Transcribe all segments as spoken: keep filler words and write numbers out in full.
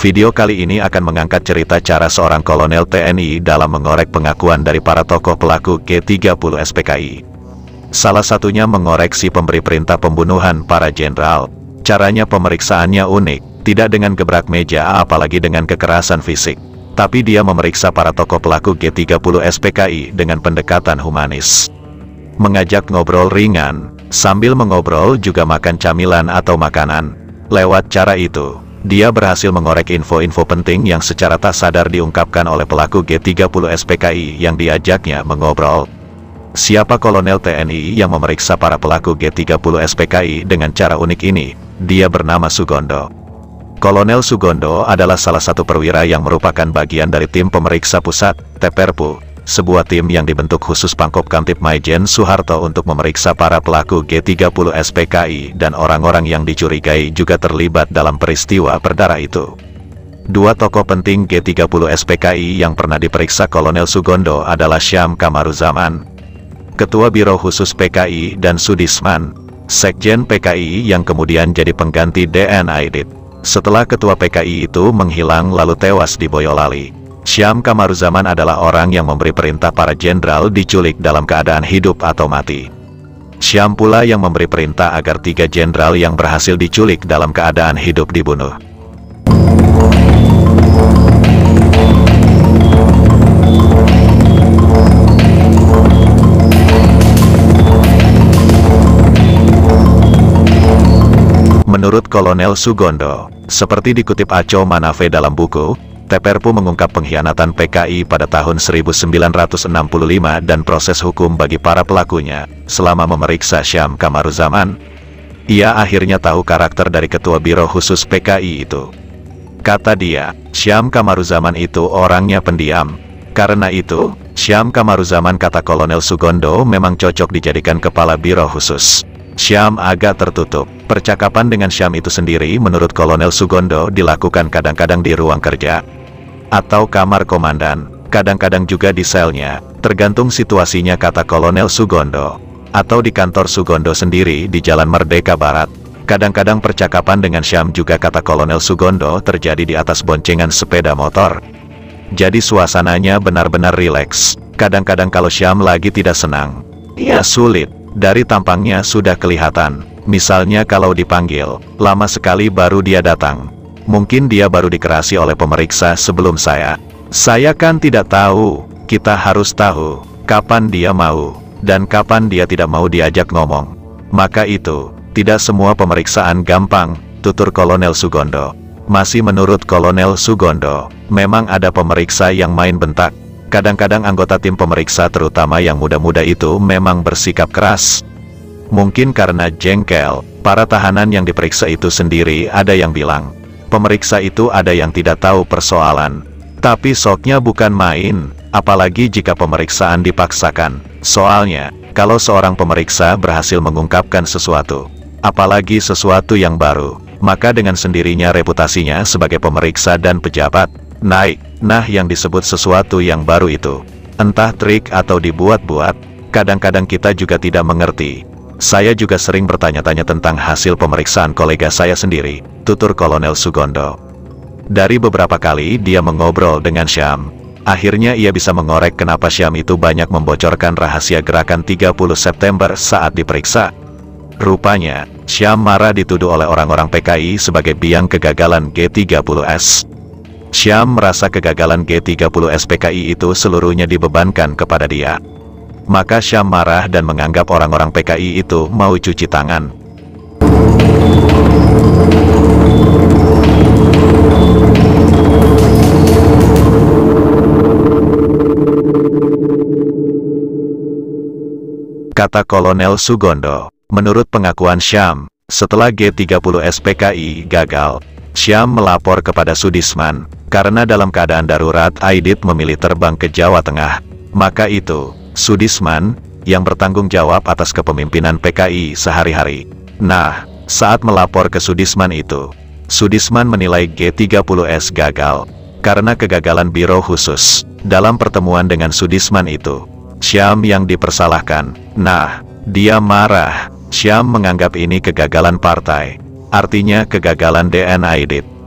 Video kali ini akan mengangkat cerita cara seorang kolonel T N I dalam mengorek pengakuan dari para tokoh pelaku G tiga puluh S P K I. Salah satunya mengoreksi pemberi perintah pembunuhan para jenderal. Caranya pemeriksaannya unik, tidak dengan gebrak meja apalagi dengan kekerasan fisik. Tapi dia memeriksa para tokoh pelaku G tiga puluh S P K I dengan pendekatan humanis. Mengajak ngobrol ringan, sambil mengobrol juga makan camilan atau makanan. Lewat cara itu, dia berhasil mengorek info-info penting yang secara tak sadar diungkapkan oleh pelaku G tiga puluh S P K I yang diajaknya mengobrol. Siapa kolonel T N I yang memeriksa para pelaku G tiga puluh S P K I dengan cara unik ini? Dia bernama Sugondo. Kolonel Sugondo adalah salah satu perwira yang merupakan bagian dari tim pemeriksa pusat, T P R P U, sebuah tim yang dibentuk khusus Pangkop Kamtib Maijen Soeharto untuk memeriksa para pelaku G tiga puluh S P K I dan orang-orang yang dicurigai juga terlibat dalam peristiwa berdarah itu. Dua tokoh penting G tiga puluh S P K I yang pernah diperiksa Kolonel Sugondo adalah Syam Kamaruzaman, Ketua Biro Khusus P K I, dan Sudisman, Sekjen P K I yang kemudian jadi pengganti D N Aidit. Setelah Ketua P K I itu menghilang lalu tewas di Boyolali, Syam Kamaruzaman adalah orang yang memberi perintah para jenderal diculik dalam keadaan hidup atau mati. Syam pula yang memberi perintah agar tiga jenderal yang berhasil diculik dalam keadaan hidup dibunuh. Menurut Kolonel Sugondo, seperti dikutip Aco Manafe dalam buku, T P R P U mengungkap pengkhianatan P K I pada tahun seribu sembilan ratus enam puluh lima dan proses hukum bagi para pelakunya. Selama memeriksa Syam Kamaruzaman, ia akhirnya tahu karakter dari Ketua Biro Khusus P K I itu. Kata dia, Syam Kamaruzaman itu orangnya pendiam. Karena itu, Syam Kamaruzaman, kata Kolonel Sugondo, memang cocok dijadikan Kepala Biro Khusus. Syam agak tertutup. Percakapan dengan Syam itu sendiri menurut Kolonel Sugondo dilakukan kadang-kadang di ruang kerja atau kamar komandan, kadang-kadang juga di selnya, tergantung situasinya, kata Kolonel Sugondo. Atau di kantor Sugondo sendiri di Jalan Merdeka Barat. Kadang-kadang percakapan dengan Syam juga, kata Kolonel Sugondo, terjadi di atas boncengan sepeda motor. Jadi suasananya benar-benar rileks. Kadang-kadang kalau Syam lagi tidak senang, ya sulit. Dari tampangnya sudah kelihatan. Misalnya kalau dipanggil, lama sekali baru dia datang. Mungkin dia baru dikerasi oleh pemeriksa sebelum saya. Saya kan tidak tahu. Kita harus tahu kapan dia mau, dan kapan dia tidak mau diajak ngomong. Maka itu, tidak semua pemeriksaan gampang, tutur Kolonel Sugondo. Masih menurut Kolonel Sugondo, memang ada pemeriksa yang main bentak. Kadang-kadang anggota tim pemeriksa, terutama yang muda-muda itu, memang bersikap keras. Mungkin karena jengkel, para tahanan yang diperiksa itu sendiri ada yang bilang, pemeriksa itu ada yang tidak tahu persoalan. Tapi soknya bukan main, apalagi jika pemeriksaan dipaksakan. Soalnya, kalau seorang pemeriksa berhasil mengungkapkan sesuatu, apalagi sesuatu yang baru, maka dengan sendirinya reputasinya sebagai pemeriksa dan pejabat naik. Nah, yang disebut sesuatu yang baru itu, entah trik atau dibuat-buat, kadang-kadang kita juga tidak mengerti. Saya juga sering bertanya-tanya tentang hasil pemeriksaan kolega saya sendiri, tutur Kolonel Sugondo. Dari beberapa kali dia mengobrol dengan Syam, akhirnya ia bisa mengorek kenapa Syam itu banyak membocorkan rahasia gerakan tiga puluh September saat diperiksa. Rupanya, Syam marah dituduh oleh orang-orang P K I sebagai biang kegagalan G tiga puluh S. Syam merasa kegagalan G tiga puluh S P K I itu seluruhnya dibebankan kepada dia. Maka Syam marah dan menganggap orang-orang P K I itu mau cuci tangan. Kata Kolonel Sugondo, menurut pengakuan Syam, setelah G tiga puluh S P K I gagal, Syam melapor kepada Sudisman, karena dalam keadaan darurat Aidit memilih terbang ke Jawa Tengah. Maka itu, Sudisman, yang bertanggung jawab atas kepemimpinan P K I sehari-hari. Nah, saat melapor ke Sudisman itu, Sudisman menilai G tiga puluh S gagal, karena kegagalan Biro Khusus. Dalam pertemuan dengan Sudisman itu, Syam yang dipersalahkan. Nah, dia marah. Syam menganggap ini kegagalan partai. Artinya kegagalan D N Aidit.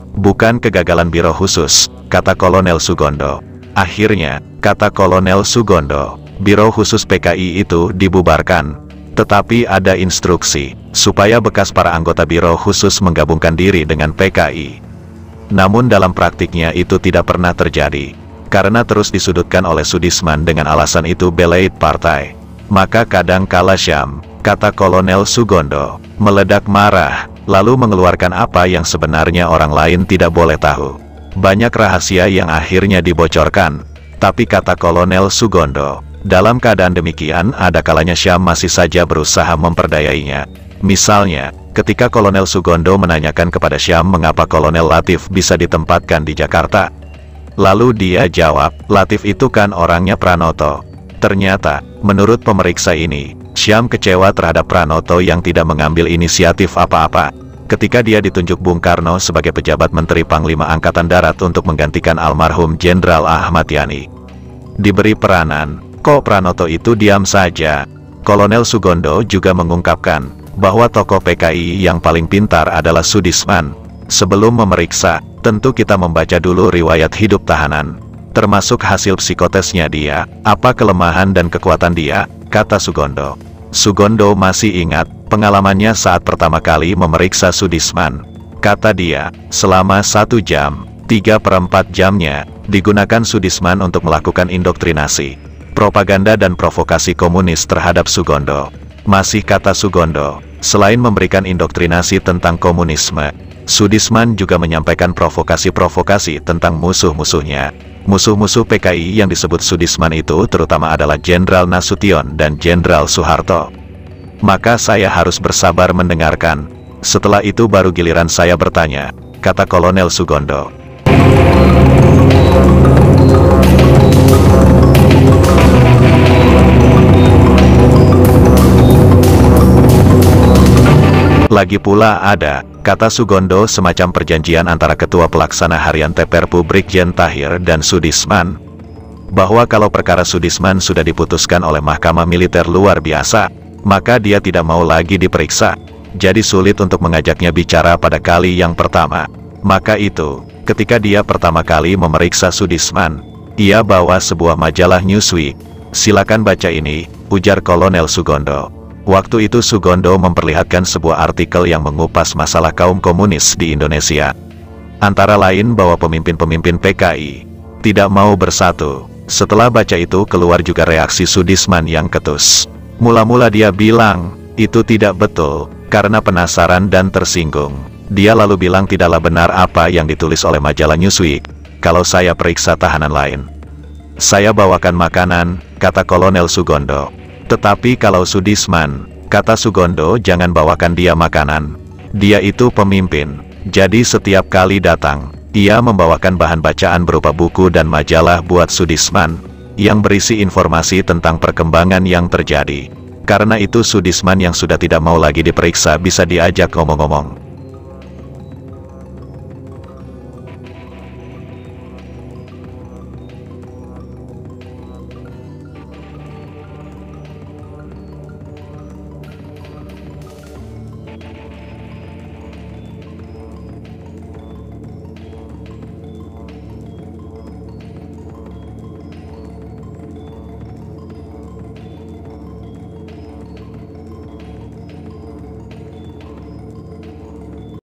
Bukan kegagalan biro khusus, kata Kolonel Sugondo. Akhirnya, kata Kolonel Sugondo, biro khusus P K I itu dibubarkan. Tetapi ada instruksi, supaya bekas para anggota biro khusus menggabungkan diri dengan P K I. Namun dalam praktiknya itu tidak pernah terjadi. Karena terus disudutkan oleh Sudisman dengan alasan itu belait partai. Maka kadang kala Syam, kata Kolonel Sugondo, meledak marah, lalu mengeluarkan apa yang sebenarnya orang lain tidak boleh tahu. Banyak rahasia yang akhirnya dibocorkan. Tapi kata Kolonel Sugondo, dalam keadaan demikian ada kalanya Syam masih saja berusaha memperdayainya. Misalnya, ketika Kolonel Sugondo menanyakan kepada Syam mengapa Kolonel Latif bisa ditempatkan di Jakarta. Lalu dia jawab, Latif itu kan orangnya Pranoto. Ternyata, menurut pemeriksa ini, Syam kecewa terhadap Pranoto yang tidak mengambil inisiatif apa-apa. Ketika dia ditunjuk Bung Karno sebagai pejabat Menteri Panglima Angkatan Darat untuk menggantikan almarhum Jenderal Ahmad Yani. Diberi peranan, kok Pranoto itu diam saja. Kolonel Sugondo juga mengungkapkan, bahwa tokoh P K I yang paling pintar adalah Sudisman. Sebelum memeriksa, tentu kita membaca dulu riwayat hidup tahanan. Termasuk hasil psikotesnya dia, apa kelemahan dan kekuatan dia, kata Sugondo. Sugondo masih ingat, pengalamannya saat pertama kali memeriksa Sudisman. Kata dia, selama satu jam, tiga per empat jamnya, digunakan Sudisman untuk melakukan indoktrinasi, propaganda dan provokasi komunis terhadap Sugondo. Masih kata Sugondo, selain memberikan indoktrinasi tentang komunisme, Sudisman juga menyampaikan provokasi-provokasi tentang musuh-musuhnya. Musuh-musuh P K I yang disebut Sudisman itu terutama adalah Jenderal Nasution dan Jenderal Soeharto. Maka saya harus bersabar mendengarkan. Setelah itu baru giliran saya bertanya, kata Kolonel Sugondo. Lagi pula ada, kata Sugondo, semacam perjanjian antara Ketua Pelaksana Harian T P R P Brigjen Tahir dan Sudisman, bahwa kalau perkara Sudisman sudah diputuskan oleh Mahkamah Militer Luar Biasa, maka dia tidak mau lagi diperiksa. Jadi sulit untuk mengajaknya bicara pada kali yang pertama. Maka itu, ketika dia pertama kali memeriksa Sudisman, ia bawa sebuah majalah Newsweek. Silakan baca ini, ujar Kolonel Sugondo. Waktu itu Sugondo memperlihatkan sebuah artikel yang mengupas masalah kaum komunis di Indonesia. Antara lain bahwa pemimpin-pemimpin P K I tidak mau bersatu. Setelah baca itu keluar juga reaksi Sudisman yang ketus. Mula-mula dia bilang, itu tidak betul, karena penasaran dan tersinggung. Dia lalu bilang tidaklah benar apa yang ditulis oleh majalah Newsweek, kalau saya periksa tahanan lain. Saya bawakan makanan, kata Kolonel Sugondo. Tetapi kalau Sudisman, kata Sugondo, jangan bawakan dia makanan. Dia itu pemimpin, jadi setiap kali datang, ia membawakan bahan bacaan berupa buku dan majalah buat Sudisman, yang berisi informasi tentang perkembangan yang terjadi. Karena itu Sudisman yang sudah tidak mau lagi diperiksa bisa diajak ngomong-ngomong.